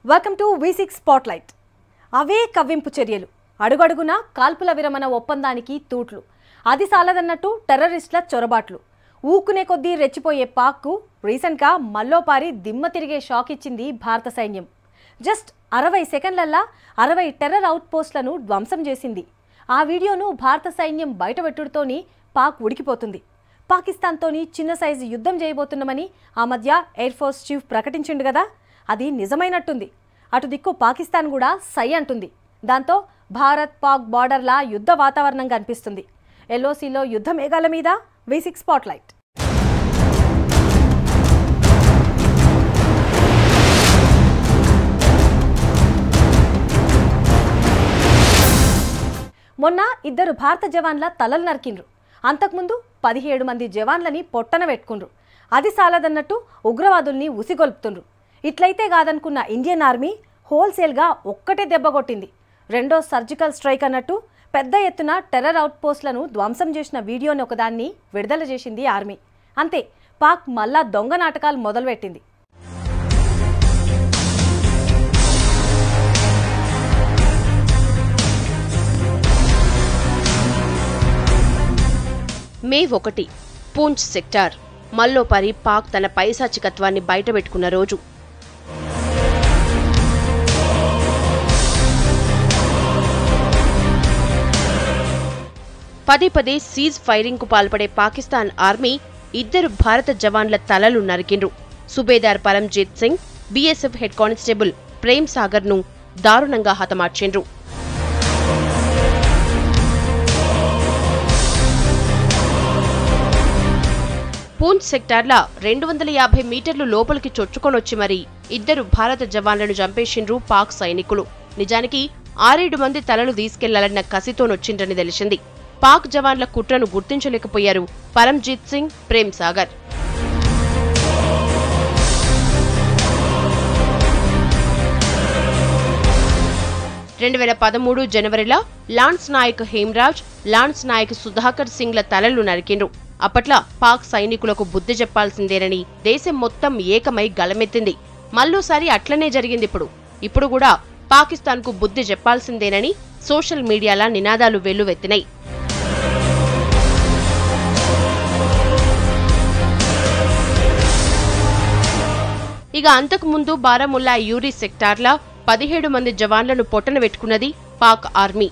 Welcome to V6 spotlight. అవే కవ్వింపు చర్యలు, అడుగడుగునా కాల్పుల విరమణ ఒప్పందానికి తూట్లు, అది సాలదన్నట్టు టెర్రరిస్టుల చొరబాట్లు, ఊకునే కొద్దీ రెచ్చిపోయే పాక్కు రీసెంట్గా మల్లోపారి దిమ్మ తిరిగే షాక్ ఇచ్చింది భారత సైన్యం. జస్ట్ 60 సెకండ్లల్లా 60 టెర్రర్ అవుట్ పోస్టులను ధ్వంసం చేసింది. ఆ వీడియోను భారత సైన్యం బయటపెట్టుడుతోని పాక్ ఉడికిపోతుంది. పాకిస్తాన్తోని చిన్న సైజు యుద్ధం చేయబోతున్నామని ఆ మధ్య ఎయిర్ ఫోర్స్ చీఫ్ ప్రకటించిండు కదా, అది నిజమైనట్టుంది. అటు దిక్కు పాకిస్తాన్ కూడా సై అంటుంది. దాంతో భారత్ పాక్ బార్డర్లా యుద్ధ వాతావరణం కనిపిస్తుంది. ఎల్ఓసిలో యుద్ధ మేఘాల మీద V6 స్పాట్లైట్. మొన్న 2 భారత జవాన్ల తలలు నరికిండ్రు. అంతకుముందు 17 మంది జవాన్లని పొట్టన పెట్టుకుండ్రు. అది సాలదన్నట్టు ఉగ్రవాదుల్ని ఉసిగొల్పుతుండ్రు. ఇట్లయితే కాదనుకున్న ఇండియన్ ఆర్మీ హోల్సేల్గా ఒక్కటే దెబ్బ కొట్టింది. రెండో సర్జికల్ స్ట్రైక్ అన్నట్టు పెద్ద ఎత్తున టెర్రర్ అవుట్ పోస్టులను ధ్వంసం చేసిన వీడియోని ఒకదాన్ని విడుదల చేసింది ఆర్మీ. అంతే, పాక్ మళ్ళా దొంగ నాటకాలు మొదలుపెట్టింది. May 1 Poonch sector. మల్లోపారి పాక్ తన పైశాచికత్వాన్ని బయటపెట్టుకున్న రోజు. పదే సీజ్ ఫైరింగ్ కు పాల్పడే పాకిస్తాన్ ఆర్మీ 2 భారత జవాన్ల తలలు నరికిండ్రు. సుబేదార్ Paramjeet Singh, BSF head constable Prem Sagar ను దారుణంగా హతమార్చిండ్రు. పూంచ్ సెక్టార్ల 250 మీటర్లు లోపలికి చొచ్చుకొనొచ్చి మరీ 2 భారత జవాన్లను చంపేసిండ్రు పాక్ సైనికులు. నిజానికి 6-7 మంది తలలు తీసుకెళ్లాలన్న కసితోనొచ్చిండ్రని తెలిసింది. పాక్ జవాన్ల కుట్రను గుర్తించలేకపోయారు పరంజీత్ సింగ్, ప్రేమ్ సాగర్. జనవరిలో లాన్స్ నాయక్ హేమ్రాజ్, లాన్స్ నాయక్ సుధాకర్ సింగ్ల తలలు నరికిండ్రు. అప్పట్లా పాక్ సైనికులకు బుద్ధి చెప్పాల్సిందేనని దేశం మొత్తం ఏకమై గళమెత్తింది. మళ్ళోసారి అట్లనే జరిగింది. ఇప్పుడు కూడా పాకిస్తాన్ కు బుద్ధి చెప్పాల్సిందేనని సోషల్ మీడియాల నినాదాలు వెల్లువెత్తినాయి. ఇక అంతకుముందు బారాముల్లా యూరీ సెక్టార్ల 17 మంది జవాన్లను పొట్టన పెట్టుకున్నది పాక్ ఆర్మీ.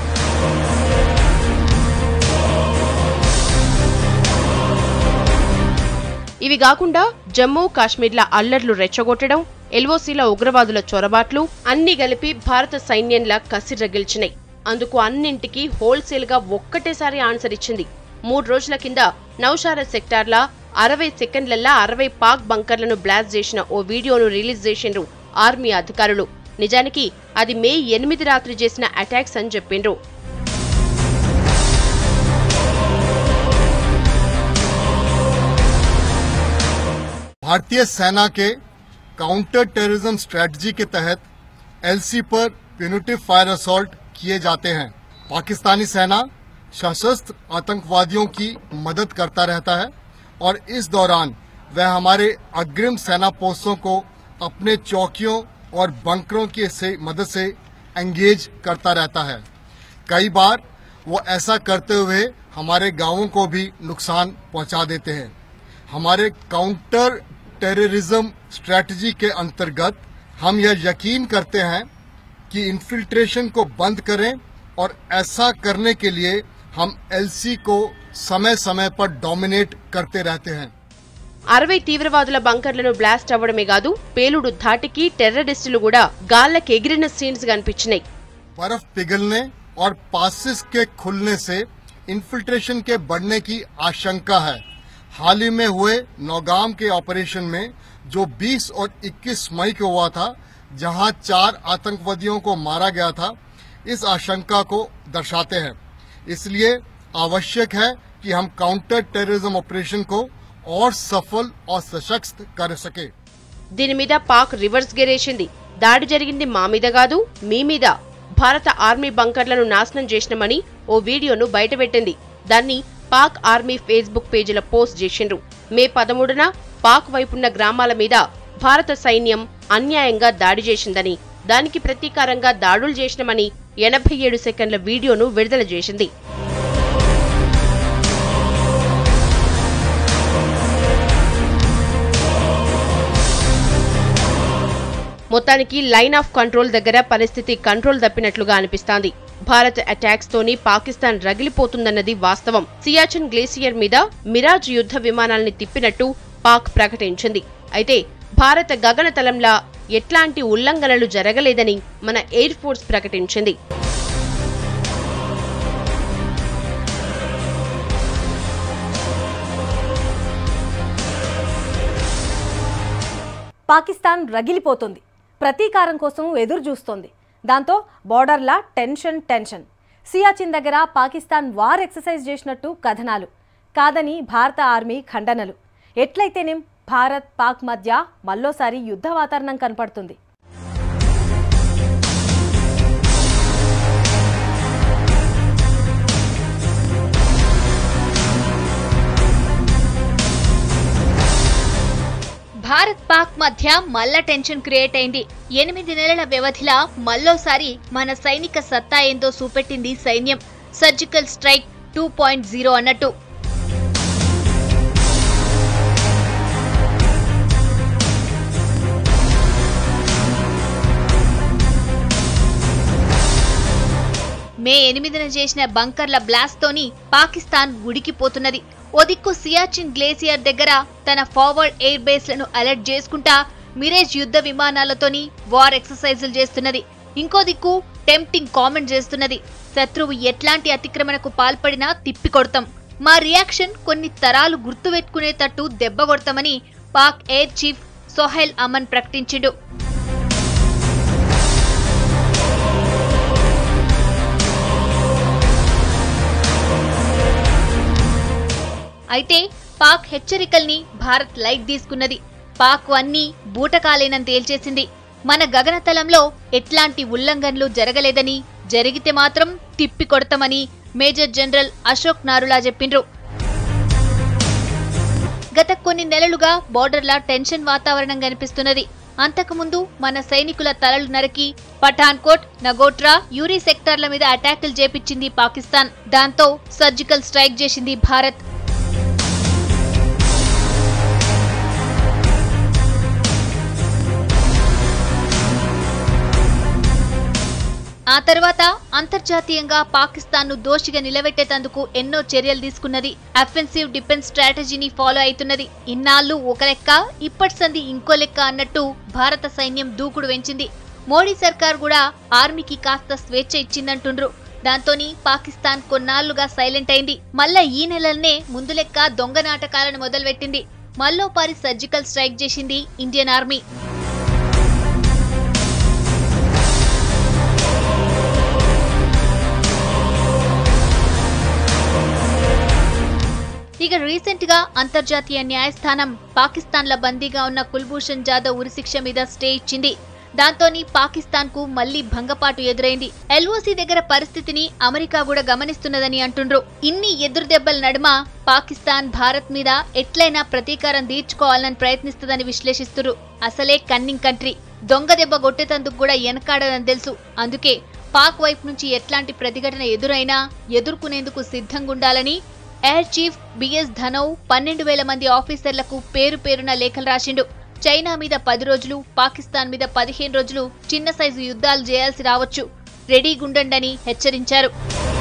ఇవి కాకుండా జమ్మూ కాశ్మీర్ల అల్లర్లు రెచ్చగొట్టడం, ఎల్ఓసీల ఉగ్రవాదుల చొరబాట్లు అన్నీ కలిపి భారత సైన్యంలా కసిరగిల్చినాయి. అందుకు అన్నింటికీ హోల్సేల్ గా ఒక్కటేసారి ఆన్సర్ ఇచ్చింది. 3 రోజుల కింద నౌషారా సెక్టార్ల 60 సెకండ్లల్లా 60 పాక్ బంకర్లను బ్లాస్ట్ చేసిన ఓ వీడియోను రిలీజ్ చేసిండ్రు ఆర్మీ అధికారులు. నిజానికి అది మే 8 రాత్రి చేసిన అటాక్స్ అని చెప్పిండ్రు. भारतीय सेना के काउंटर टेररिज्म स्ट्रेटजी के तहत एलसी पर प्यूनिटिव फायर असॉल्ट किए जाते हैं। पाकिस्तानी सेना सशस्त्र आतंकवादियों की मदद करता रहता है और इस दौरान वह हमारे अग्रिम सेना पोस्टों को अपने चौकियों और बंकरों की मदद से एंगेज करता रहता है। कई बार वो ऐसा करते हुए हमारे गांवों को भी नुकसान पहुंचा देते हैं। हमारे काउंटर टेररिज्म स्ट्रेटजी के अंतर्गत हम यह यकीन करते हैं कि इन्फिल्ट्रेशन को बंद करें और ऐसा करने के लिए हम एलसी को समय समय पर डोमिनेट करते रहते हैं। 60 తీవ్రవాదుల బంకర్లను బ్లాస్ట్ అవ్వడమే కాదు, పేలుడు ధాటికి టెర్రరిస్టులు కూడా గాల్లకు ఎగిరిన సీన్స్ కనిపించినాయి. बर्फ पिघलने और पासिस के खुलने से इन्फिल्ट्रेशन के बढ़ने की आशंका है। हाल ही में हुए नौगाम के ऑपरेशन में जो 20 और 21 मई को हुआ था, जहां 4 आतंकवादियों को मारा गया था, इस आशंका को दर्शाते हैं। इसलिए आवश्यक है कि हम काउंटर टेररिज्म ऑपरेशन को और सफल और सशक्त कर सके। దీని మీద పాక్ రివర్స్ గేరేసింది. దాడి జరిగింది మా మీద కాదు, మీ మీద. భారత ఆర్మీ బంకర్లను నాశనం చేసినామని ఓ వీడియోను బయటపెట్టింది. దాన్ని పాక్ ఆర్మీ ఫేస్బుక్ పేజీల పోస్ట్ చేసిండ్రు. మే 13న పాక్ వైపున్న గ్రామాల మీద భారత సైన్యం అన్యాయంగా దాడి చేసిందని, దానికి ప్రతీకారంగా దాడులు చేసినమని 87 సెకండ్ల వీడియోను విడుదల చేసింది. మొత్తానికి లైన్ ఆఫ్ కంట్రోల్ దగ్గర పరిస్థితి కంట్రోల్ తప్పినట్లుగా అనిపిస్తోంది. భారత్ అటాక్స్ తోని పాకిస్తాన్ రగిలిపోతుందన్నది వాస్తవం. సియాచిన్ గ్లేసియర్ మీద మిరాజ్ యుద్ధ విమానాల్ని తిప్పినట్టు పాక్ ప్రకటించింది. అయితే భారత గగనతలంలా ఎట్లాంటి ఉల్లంఘనలు జరగలేదని మన ఎయిర్ ఫోర్స్ ప్రకటించింది. పాకిస్తాన్ రగిలిపోతుంది, ప్రతీకారం కోసం ఎదురు చూస్తోంది. దాంతో బోర్డర్లా టెన్షన్. సియాచిన్ దగ్గర పాకిస్తాన్ వార్ ఎక్సర్సైజ్ చేసినట్టు కథనాలు, కాదని భారత ఆర్మీ ఖండనలు. ఎట్లయితేనేం భారత్ పాక్ మధ్య మళ్ళోసారి యుద్ధ వాతావరణం కనపడుతుంది. భారత్ పాక్ మధ్య మల్ల టెన్షన్ క్రియేట్ అయింది. 8 నెలల వ్యవధిలో మళ్ళోసారి మన సైనిక సత్తా ఏందో చూపెట్టింది సైన్యం. సర్జికల్ స్ట్రైక్ 2.0 అన్నట్టు. మే 8న చేసిన బంకర్ల బ్లాస్ట్ తోని పాకిస్తాన్ ఉడికిపోతున్నది. ఓ దిక్కు సియాచిన్ గ్లేసియర్ దగ్గర తన ఫార్వర్డ్ ఎయిర్ బేస్లను అలర్ట్ చేసుకుంటా మిరేజ్ యుద్ధ విమానాలతోని వార్ ఎక్సర్సైజులు చేస్తున్నది. ఇంకో దిక్కు టెంప్టింగ్ కామెంట్ చేస్తున్నది. శత్రువు ఎట్లాంటి అతిక్రమణకు పాల్పడినా తిప్పికొడతాం, మా రియాక్షన్ కొన్ని తరాలు గుర్తుపెట్టుకునేటట్టు దెబ్బ కొడతామని పాక్ ఎయిర్ చీఫ్ సోహెల్ అమన్ ప్రకటించిండు. అయితే పాక్ హెచ్చరికల్ని భారత్ లైట్ తీసుకున్నది. పాక్ అన్నీ బూటకాలేనని తేల్చేసింది. మన గగనతలంలో ఎట్లాంటి ఉల్లంఘనలు జరగలేదని, జరిగితే మాత్రం తిప్పికొడతామని మేజర్ జనరల్ అశోక్ నారులా చెప్పిండ్రు. గత కొన్ని నెలలుగా బోర్డర్లా టెన్షన్ వాతావరణం కనిపిస్తున్నది. అంతకుముందు మన సైనికుల తలలు నరికి పఠాన్కోట్, నగోట్రా, యూరీ సెక్టార్ల మీద అటాకులు చేపించింది పాకిస్తాన్. దాంతో సర్జికల్ స్ట్రైక్ చేసింది భారత్. ఆ తర్వాత అంతర్జాతీయంగా పాకిస్తాన్ను దోషిగా నిలబెట్టేందుకు ఎన్నో చర్యలు తీసుకున్నది. అఫెన్సివ్ డిఫెన్స్ స్ట్రాటజీని ఫాలో అవుతున్నది. ఇన్నాళ్లు ఒక లెక్క, ఇప్పటి సంది ఇంకో లెక్క అన్నట్టు భారత సైన్యం దూకుడు పెంచింది. మోడీ సర్కార్ కూడా ఆర్మీకి కాస్త స్వేచ్ఛ ఇచ్చిందంటుండ్రు. దాంతోని పాకిస్తాన్ కొన్నాళ్లుగా సైలెంట్ అయింది. మళ్ళా ఈ నెలల్నే ముందు లెక్క దొంగ నాటకాలను మొదలుపెట్టింది. మల్లోపారి సర్జికల్ స్ట్రైక్ చేసింది ఇండియన్ ఆర్మీ. ఇక రీసెంట్ గా అంతర్జాతీయ న్యాయస్థానం పాకిస్తాన్ల బందీగా ఉన్న కుల్భూషణ్ జాదవ్ ఉరిశిక్ష మీద స్టే ఇచ్చింది. దాంతోని పాకిస్తాన్ కు మళ్లీ భంగపాటు ఎదురైంది. ఎల్ఓసి దగ్గర పరిస్థితిని అమెరికా కూడా గమనిస్తున్నదని అంటుండ్రు. ఇన్ని ఎదురుదెబ్బల నడుమ పాకిస్తాన్ భారత్ మీద ఎట్లయినా ప్రతీకారం తీర్చుకోవాలని ప్రయత్నిస్తుందని విశ్లేషిస్తున్నారు. అసలే కన్నింగ్ కంట్రీ, దొంగ దెబ్బ కొట్టేటందుకు కూడా వెనకాడదని తెలుసు. అందుకే పాక్ వైపు నుంచి ఎట్లాంటి ప్రతిఘటన ఎదురైనా ఎదుర్కొనేందుకు సిద్ధంగుండాలని ఎయిర్ చీఫ్ బిఎస్ ధనోవ్ 12,000 మంది ఆఫీసర్లకు పేరు పేరున లేఖలు రాసిండు. చైనా మీద 10 రోజులు, పాకిస్తాన్ మీద 15 రోజులు చిన్న సైజు యుద్ధాలు చేయాల్సి రావచ్చు, రెడీగుండండని హెచ్చరించారు.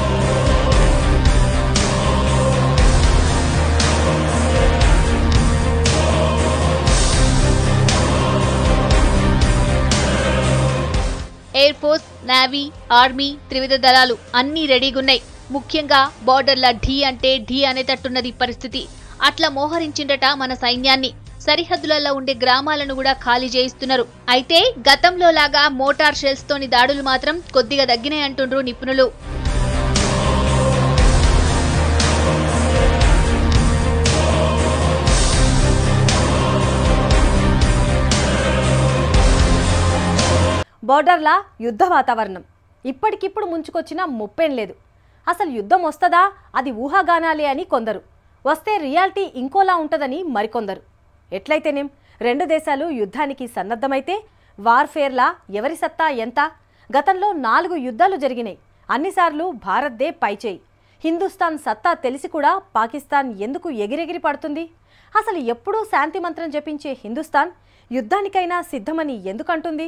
ఎయిర్ ఫోర్స్, నేవీ, ఆర్మీ, త్రివిధ దళాలు అన్నీ రెడీగున్నాయి. ముఖ్యంగా బోర్డర్ల ఢీ అంటే ఢీ అనేటట్టున్నది పరిస్థితి. అట్లా మోహరించిండట మన సైన్యాన్ని. సరిహద్దులలో ఉండే గ్రామాలను కూడా ఖాళీ చేయిస్తున్నారు. అయితే గతంలో లాగా మోటార్ షెల్స్ తోని దాడులు మాత్రం కొద్దిగా తగ్గినాయంటుండ్రు నిపుణులు. బోర్డర్లా యుద్ధ వాతావరణం ఇప్పటికిప్పుడు ముంచుకొచ్చినా ముప్పేం లేదు. అసలు యుద్ధం వస్తుందా, అది ఊహాగానాలే అని కొందరు, వస్తే రియాలిటీ ఇంకోలా ఉంటుందని మరికొందరు. ఎట్లయితేనేం రెండు దేశాలు యుద్ధానికి సన్నద్ధమైతే వార్ఫేర్లా ఎవరి సత్తా ఎంత? గతంలో 4 యుద్ధాలు జరిగినాయి. అన్నిసార్లు భారత్దే పైచేయి. హిందుస్థాన్ సత్తా తెలిసి కూడా పాకిస్తాన్ ఎందుకు ఎగిరెగిరి పడుతుంది? అసలు ఎప్పుడూ శాంతి మంత్రం జపించే హిందుస్థాన్ యుద్ధానికైనా సిద్ధమని ఎందుకంటుంది?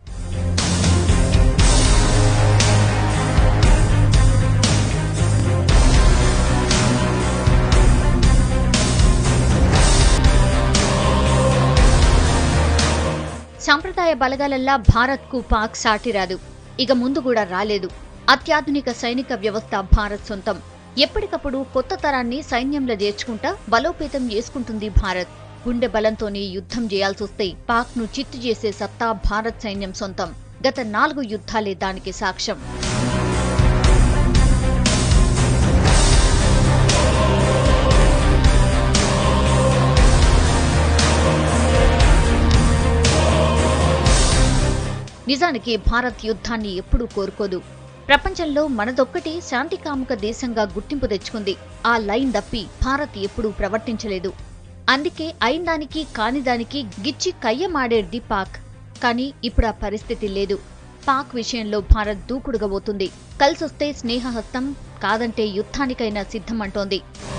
సంప్రదాయ బలగాలల్లా భారత్కు పాక్ సాటి రాదు. ఇక ముందు కూడా రాలేదు. అత్యాధునిక సైనిక వ్యవస్థ భారత్ సొంతం. ఎప్పటికప్పుడు కొత్త తరాన్ని సైన్యంలో చేర్చుకుంటా బలోపేతం చేసుకుంటుంది భారత్. గుండె బలంతోనే యుద్ధం చేయాల్సొస్తే పాక్ను చిత్తు చేసే సత్తా భారత్ సైన్యం సొంతం. గత 4 యుద్ధాలే దానికి సాక్ష్యం. నిజానికి భారత్ యుద్ధాన్ని ఎప్పుడూ కోరుకోదు. ప్రపంచంలో మనదొక్కటి శాంతికాముక దేశంగా గుర్తింపు తెచ్చుకుంది. ఆ లైన్ దప్పి భారత్ ఎప్పుడూ ప్రవర్తించలేదు. అందుకే అయినదానికి కానిదానికి గిచ్చి కయ్యమాడేది పాక్. కానీ ఇప్పుడు ఆ పరిస్థితి లేదు. పాక్ విషయంలో భారత్ దూకుడుగా పోతుంది. కలిసొస్తే స్నేహహస్తం, కాదంటే యుద్ధానికైనా సిద్ధమంటోంది.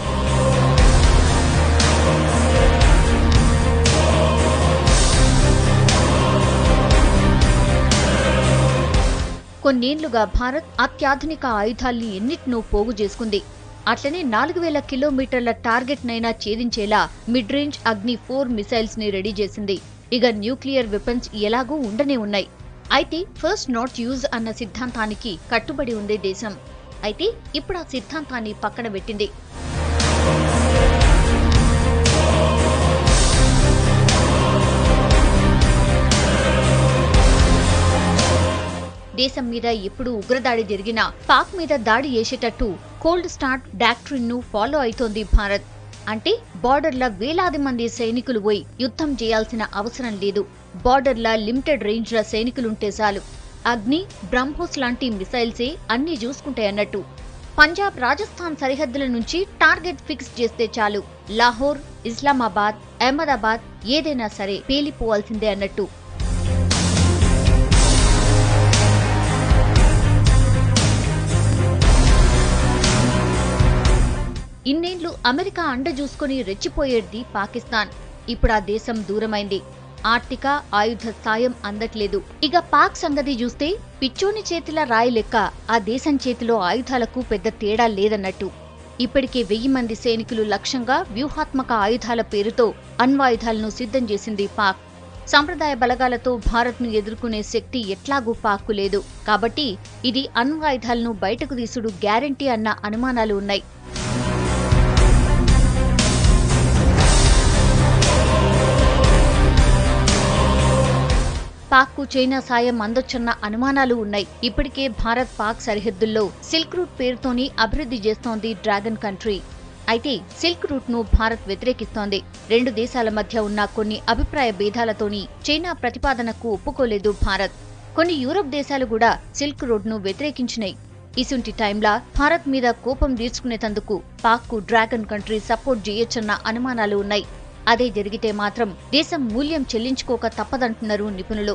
కొన్నేళ్లుగా భారత్ అత్యాధునిక ఆయుధాల్ని ఎన్నిటినో పోగు చేసుకుంది. అట్లనే 4000 కిలోమీటర్ల టార్గెట్ నైనా ఛేదించేలా మిడ్ రేంజ్ అగ్ని 4 మిసైల్స్ ని రెడీ చేసింది. ఇక న్యూక్లియర్ వెపన్స్ ఎలాగూ ఉండనే ఉన్నాయి. అయితే ఫస్ట్ నాట్ యూజ్ అన్న సిద్ధాంతానికి కట్టుబడి ఉండే దేశం. అయితే ఇప్పుడు ఆ సిద్ధాంతాన్ని పక్కన పెట్టింది. దేశం మీద ఎప్పుడు ఉగ్రదాడి జరిగినా పాక్ మీద దాడి చేసేటట్టు కోల్డ్ స్టార్ట్ డాక్ట్రిన్ ను ఫాలో అవుతోంది భారత్. అంటే బార్డర్ల వేలాది మంది సైనికులు పోయి యుద్ధం చేయాల్సిన అవసరం లేదు. బార్డర్ల లిమిటెడ్ రేంజ్ల సైనికులుంటే చాలు. అగ్ని, బ్రహ్మోస్ లాంటి మిసైల్సే అన్ని చూసుకుంటాయన్నట్టు. పంజాబ్, రాజస్థాన్ సరిహద్దుల నుంచి టార్గెట్ ఫిక్స్ చేస్తే చాలు. లాహోర్, ఇస్లామాబాద్, అహ్మదాబాద్ ఏదైనా సరే పేలిపోవాల్సిందే అన్నట్టు. ఇన్నేళ్లు అమెరికా అండ చూసుకుని రెచ్చిపోయేది పాకిస్తాన్. ఇప్పుడు ఆ దేశం దూరమైంది. ఆర్థిక, ఆయుధ సాయం అందట్లేదు. ఇక పాక్ సంగతి చూస్తే పిచ్చోని చేతిలో రాయి లెక్క ఆ దేశం చేతిలో ఆయుధాలకు పెద్ద తేడా లేదన్నట్టు. ఇప్పటికే 1000 మంది సైనికులు లక్ష్యంగా వ్యూహాత్మక ఆయుధాల పేరుతో అణ్వాయుధాలను సిద్ధం చేసింది పాక్. సంప్రదాయ బలగాలతో భారత్ను ఎదుర్కొనే శక్తి ఎట్లాగూ పాక్కు లేదు. కాబట్టి ఇది అణ్వాయుధాలను బయటకు తీసుడు గ్యారంటీ అన్న అనుమానాలు ఉన్నాయి. పాక్కు చైనా సాయం అందొచ్చన్న అనుమానాలు ఉన్నాయి. ఇప్పటికే భారత్ పాక్ సరిహద్దుల్లో సిల్క్ రూట్ పేరుతోని అభివృద్ధి చేస్తోంది డ్రాగన్ కంట్రీ. అయితే సిల్క్ రూట్ ను భారత్ వ్యతిరేకిస్తోంది. రెండు దేశాల మధ్య ఉన్న కొన్ని అభిప్రాయ భేదాలతోని చైనా ప్రతిపాదనకు ఒప్పుకోలేదు భారత్. కొన్ని యూరప్ దేశాలు కూడా సిల్క్ రోడ్ ను వ్యతిరేకించినాయి. ఇసుంటి టైంలా భారత్ మీద కోపం తీర్చుకునేందుకు పాక్కు డ్రాగన్ కంట్రీ సపోర్ట్ చేయొచ్చన్న అనుమానాలు ఉన్నాయి. అదే జరిగితే మాత్రం దేశం మూల్యం చెల్లించుకోక తప్పదంటున్నారు నిపుణులు.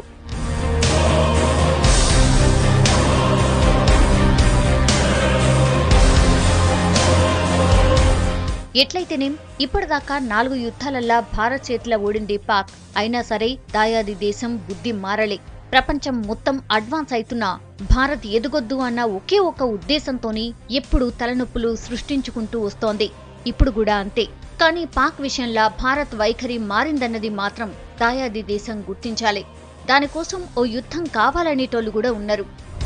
ఎట్లయితేనేం ఇప్పటిదాకా 4 యుద్ధాలల్లా భారత్ చేతిలో ఓడింది పాక్. అయినా సరే దాయాది దేశం బుద్ధి మారలే. ప్రపంచం మొత్తం అడ్వాన్స్ అవుతున్నా భారత్ ఎదుగొద్దు అన్న ఒకే ఒక ఉద్దేశంతోని ఎప్పుడూ తలనొప్పులు సృష్టించుకుంటూ వస్తోంది. ఇప్పుడు కూడా అంతే. కానీ పాక్ విషయంలో భారత్ వైఖరి మారిందన్నది మాత్రం దాయాది దేశం గుర్తించాలి. దానికోసం ఓ యుద్ధం కావాలనేటోళ్లు కూడా ఉన్నారు.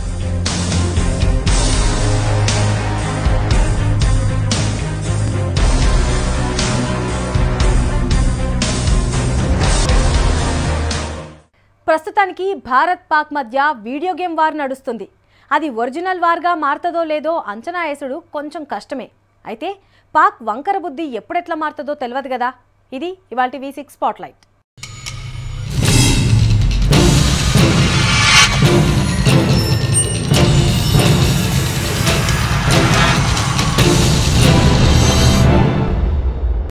ప్రస్తుతానికి భారత్ పాక్ మధ్య వీడియో గేమ్ వార్ నడుస్తుంది. అది ఒరిజినల్ వార్గా మారుతుందో లేదో అంచనా వేసుడు కొంచెం కష్టమే. అయితే పాక్ వంకర బుద్ధి ఎప్పుడెట్లా మారుతుందో తెలియదు కదా. ఇది ఇవాల్టి V6 స్పాట్లైట్.